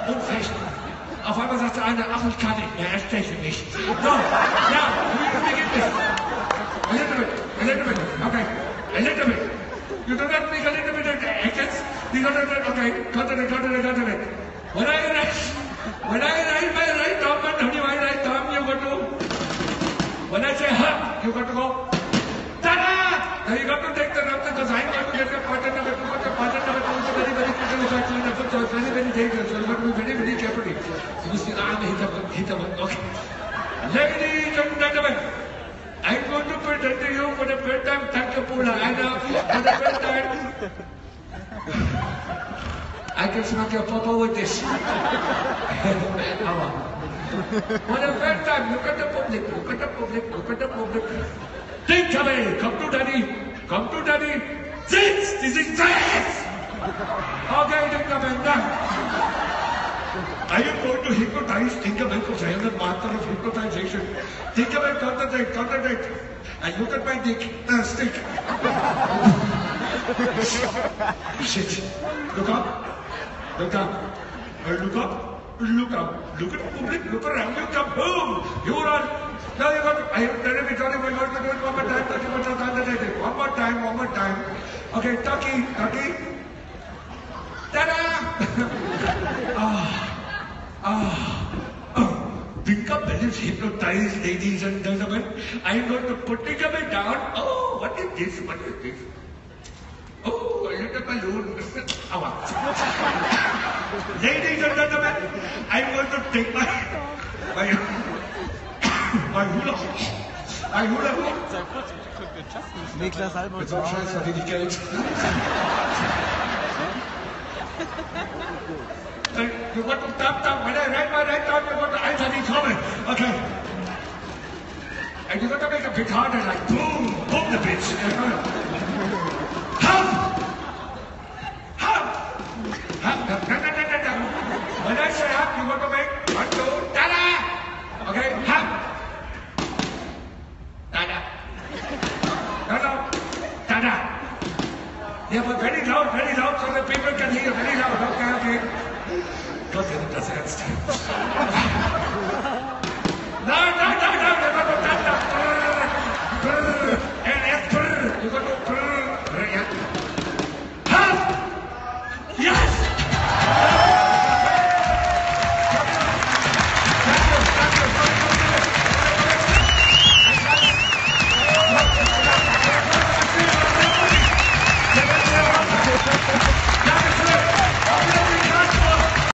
und fechten. Auf einmal sagt der eine, ach, ich kann nicht mehr, er steche mich. So, ja, wie geht es? A little bit, okay, a little bit. You do not make a little bit of accents. You got it, okay, got it. When I write my right arm and only my right arm, you got to. When I say hup, you got to go. Ta-da! Now you got to take the rub because I'm going to get a pattern of it. Very, very critical effect on the foot, so it's very, very dangerous. So you got to be very, very careful. You see, hit him, okay. Ladies and gentlemen, I'm going to present to you for the first time Tankapula. And for the first time, I can smack your papa with this. For the first time, look at the public. Think away, come to daddy. This is this! Okay, gentlemen, I am going to hypnotize. Think about it. I am the master of hypnotization. Think about concentrate. And look at my dick. Stick. Shit. Look up. Look at the public. Look around. You come home. You run. Now you got. I am telling you. We're going to do it one more time. One more time. Okay, Tucky. Ta-da! Tinkerbell is hypnotized, ladies and gentlemen. I'm going to put Tinkerbell down. Oh, what is this? Oh, a little balloon. Ladies and gentlemen, I'm going to take my hula hoop. Niklas Albert. Mit so einem Scheiß verdiene ich Geld. You got to tap. When I write my right arm, you got to answer the trouble. Okay. And you got to make a bit harder, like boom the bitch. Hum. No. When I say hum, you got to make 1, 2, ta-da. Okay, hum. Ta-da. No, ta-da. Yeah, but very loud so the people can hear. Very loud. Okay. Gott, ihr nimmt das ernst.